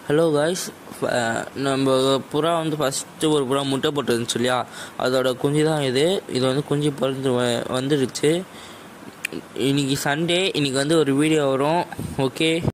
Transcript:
Hello guys, நம்ம புறா வந்து ஃபஸ்ட்டு ஒரு புறா முட்டை போட்டு இருந்துச்சு இல்லையா, அதோட குஞ்சு தான் இது வந்து குஞ்சு பிறந்து வந்துடுச்சு. இன்றைக்கி சண்டே, இன்றைக்கி வந்து ஒரு வீடியோ வரும். ஓகே.